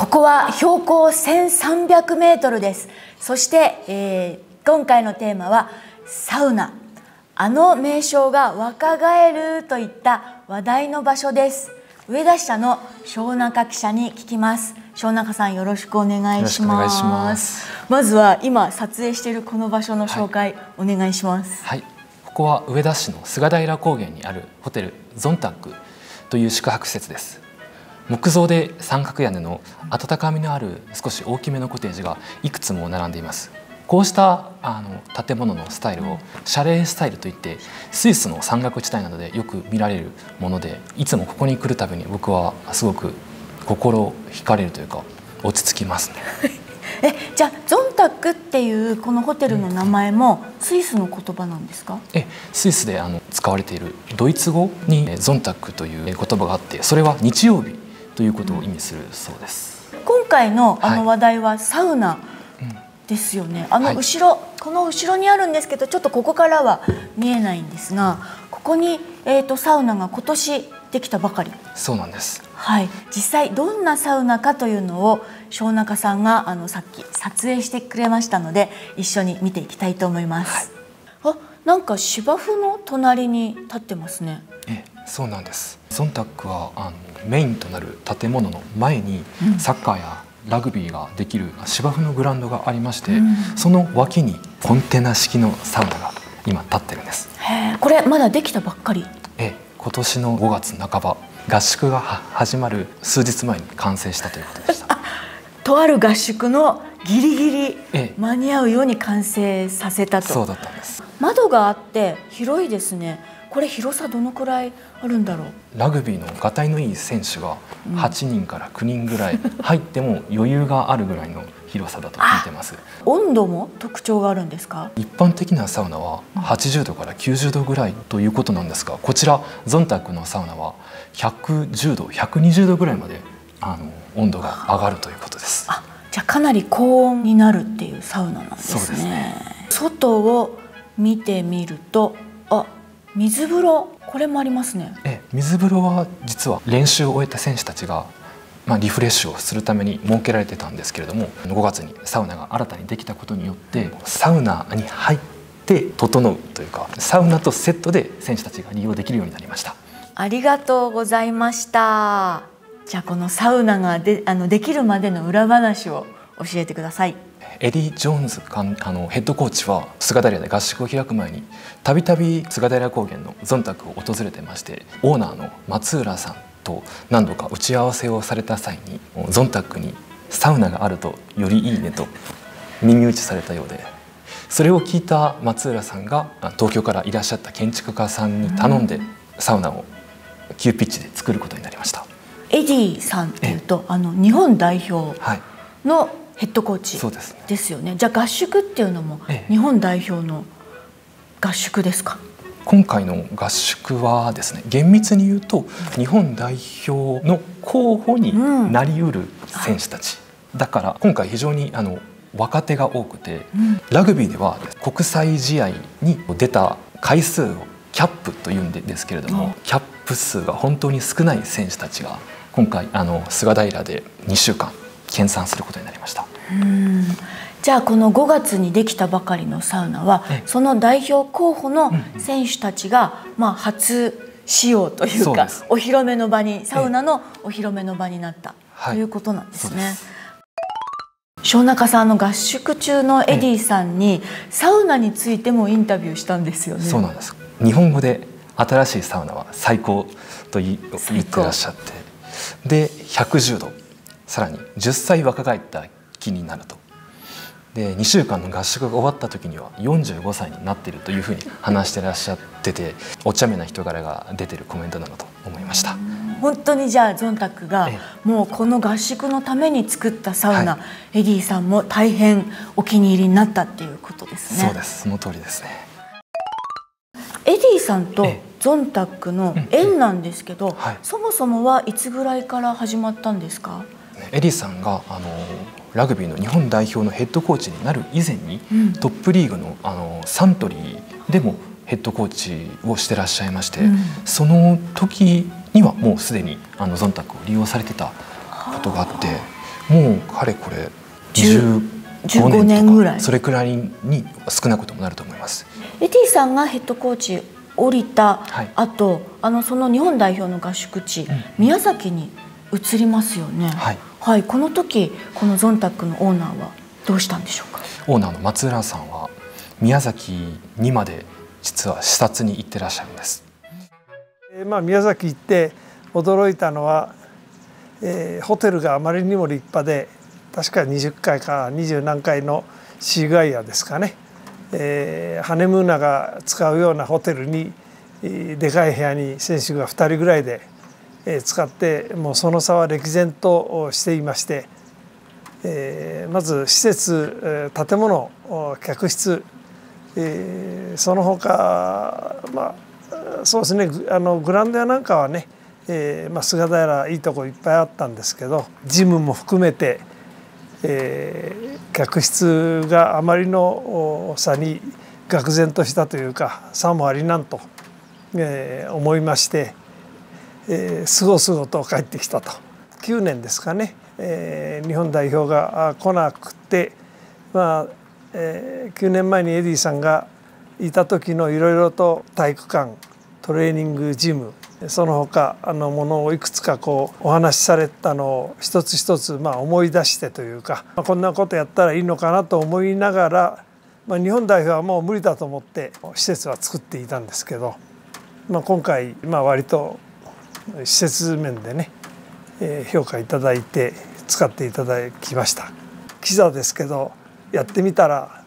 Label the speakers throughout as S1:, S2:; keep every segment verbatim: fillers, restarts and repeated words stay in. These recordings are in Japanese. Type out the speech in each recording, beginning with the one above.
S1: ここは標高せんさんびゃくメートルです。そして、えー、今回のテーマはサウナ。あの名称が若返るといった話題の場所です。上田支社の庄中記者に聞きます。庄中さん、よろしくお願いします。
S2: ます。
S1: まずは今撮影しているこの場所の紹介、はい、お願いします。
S2: はい、ここは上田市の菅平高原にあるホテルゾンタックという宿泊施設です。木造で三角屋根の温かみのある少し大きめのコテージがいくつも並んでいます。こうしたあの建物のスタイルをシャレースタイルといって、スイスの山岳地帯などでよく見られるもので、いつもここに来るたびに僕はすごく心惹かれるというか落ち着きますね。
S1: えじゃあゾンタックっていうこのホテルの名前もスイスの言葉なんですか？
S2: えスイスであの使われているドイツ語にゾンタックという言葉があって、それは日曜日ということを意味するそうです。
S1: 今回のあの話題はサウナですよね。はい、あの後ろ、はい、この後ろにあるんですけど、ちょっとここからは見えないんですが、ここに、えーと、サウナが今年できたばかり。
S2: そうなんです。はい、
S1: 実際どんなサウナかというのを庄中さんがあのさっき撮影してくれましたので、一緒に見ていきたいと思います。はい、あ、なんか芝生の隣に立ってますね。
S2: えそうなんです。ゾンタックはあのメインとなる建物の前にサッカーやラグビーができる芝生のグラウンドがありまして、うん、その脇にコンテナ式のサウナが今立ってるんです。
S1: へー、これまだできたばっかり？
S2: え今年のごがつなかば、合宿が始まる数日前に完成したということでした。
S1: とある合宿のギリギリ間に合うように完成させたと。
S2: そうだったんです。
S1: 窓があって広いですね。これ広さどのくらいあるんだろう？
S2: ラグビーのがたいのいい選手がはちにんからきゅうにんぐらい入っても余裕があるぐらいの広さだと聞いてます。
S1: 温度も特徴があるんですか？
S2: 一般的なサウナははちじゅうどからきゅうじゅうどぐらいということなんですが、こちらゾンタックのサウナはひゃくじゅうど、ひゃくにじゅうどぐらいまであの温度が上がるということです。
S1: あ、じゃあかなり高温になるっていうサウナなんですね。そうですね。外を見てみると、あ、水風呂、これもありますね。
S2: え水風呂は実は練習を終えた選手たちが、まあ、リフレッシュをするために設けられてたんですけれども、ごがつにサウナが新たにできたことによって、サウナに入って整うというか、サウナとセットで選手たちが利用できるようになりました。
S1: ありがとうございました。じゃあこのサウナがであのできるまでの裏話を教えてください。
S2: エディ・ジョーンズあのヘッドコーチは菅平で合宿を開く前にたびたび菅平高原のゾンタックを訪れてまして、オーナーの松浦さんと何度か打ち合わせをされた際に、ゾンタックにサウナがあるとよりいいねと耳打ちされたようで、それを聞いた松浦さんが東京からいらっしゃった建築家さんに頼んでサウナを急ピッチで作ることになりました。
S1: エディさんっていうとあの日本代表の、はい、ヘッドコーチですよね。じゃあ合宿っていうのも日本代表の合宿ですか？
S2: 今回の合宿はですね、厳密に言うと日本代表の候補になりうる選手たち、うん、だから今回非常にあの若手が多くて、うん、ラグビーでは国際試合に出た回数をキャップというんですけれども、うん、キャップ数が本当に少ない選手たちが今回あの菅平でにしゅうかん研鑽することになりました。
S1: うん、じゃあこのごがつにできたばかりのサウナはその代表候補の選手たちがまあ初使用というか、お披露目の場に、サウナのお披露目の場になったということなんですね。庄中さんの合宿中のエディさんにサウナについてもインタビューしたんですよね。
S2: そうなんです。日本語で新しいサウナは最高と言ってらっしゃって、でひゃくじゅうど、さらにじゅっさい若返った気になると。でにしゅうかんの合宿が終わった時にはよんじゅうごさいになっているというふうに話してらっしゃってて、お茶目な人柄が出てるコメントなのと思いました。
S1: 本当にじゃあゾンタックがもうこの合宿のために作ったサウナ、はい、エディさんも大変お気に入りになったっていうことですね。
S2: そうです、その通りですね。
S1: エディさんとゾンタックの縁なんですけど、はい、そもそもはいつぐらいから始まったんですか？
S2: エディさんがあのラグビーの日本代表のヘッドコーチになる以前に、うん、トップリーグのあのサントリーでもヘッドコーチをしてらっしゃいまして、うん、その時にはもうすでにあのゾンタックを利用されてたことがあって、 もうかれこれじゅうごねんとかそれくらいに少なくともなると思います。
S1: エディさんがヘッドコーチ降りた後、はい、あのその日本代表の合宿地、うん、宮崎に移りますよね。はい、はい、この時このゾンタックのオーナーはどうしたんでしょうか。
S2: オーナーの松浦さんは宮崎にまで実は視察に行ってらっしゃるんです。
S3: えーまあ、宮崎行って驚いたのは、えー、ホテルがあまりにも立派で確かにじゅっかいかにじゅう何階のシーガイアですかね、えー、ハネムーナが使うようなホテルに、えー、でかい部屋に選手がふたりぐらいで、えー、使ってもうその差は歴然としていまして、えー、まず施設、建物、客室、えー、その他まあそうですね、あのグラウンドやなんかはね、えーまあ、菅平いいとこいっぱいあったんですけどジムも含めて、えー、客室があまりの差に愕然としたというかさもありなんと、えー、思いまして、えー、すごすごと帰ってきたときゅうねんですかね、えー、日本代表が来なくて、まあえー、きゅうねんまえにエディさんがいた時のいろいろと体育館トレーニングジムその他あのものをいくつかこうお話しされたのを一つ一つまあ思い出してというか、まあ、こんなことやったらいいのかなと思いながら、まあ、日本代表はもう無理だと思って施設は作っていたんですけど、まあ、今回まあ割と施設面でね、えー、評価いただいて使っていただきました。キザですけどやってみたら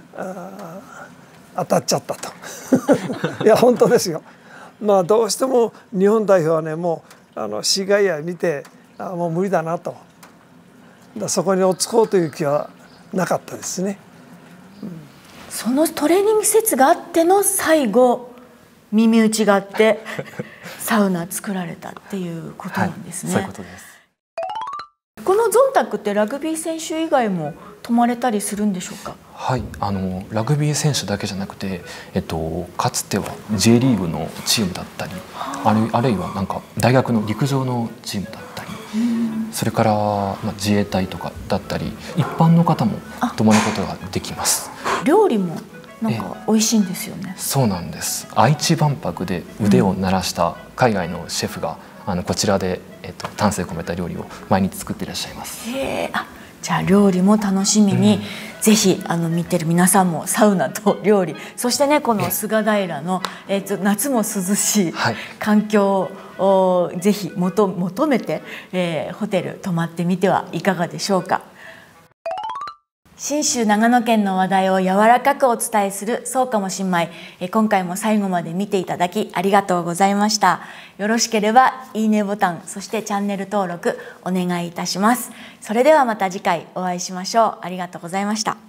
S3: 当たっちゃったといや本当ですよ。まあどうしても日本代表はねもうあのシーガイア見てあもう無理だなとだそこに落ち着こうという気はなかったですね、
S1: うん、そのトレーニング施設があっての最後耳打ちがあってサウナ作られたっていうことなんですね。
S2: はい、そういうことです。
S1: このゾンタックってラグビー選手以外も泊まれたりするんでしょうか。
S2: はい、あのラグビー選手だけじゃなくて、えっと、かつては ジェイ リーグのチームだったり、あるあるいはなんか大学の陸上のチームだったり、それから、まあ、自衛隊とかだったり一般の方も泊まることができます。
S1: 料理もなんか美味しいんですよね。
S2: そうなんです。愛知万博で腕を鳴らした海外のシェフが、うん、あのこちらで、えっと、丹精込めた料理を毎日作っていらっしゃいます。
S1: へー、あ、じゃあ料理も楽しみに、うん、ぜひあの見てる皆さんもサウナと料理、そしてねこの菅平の、えー、と夏も涼しい環境をぜひ求求めて、えー、ホテル泊まってみてはいかがでしょうか。信州長野県の話題を柔らかくお伝えするそうかも新米、え今回も最後まで見ていただきありがとうございました。よろしければいいねボタン、そしてチャンネル登録お願いいたします。それではまた次回お会いしましょう。ありがとうございました。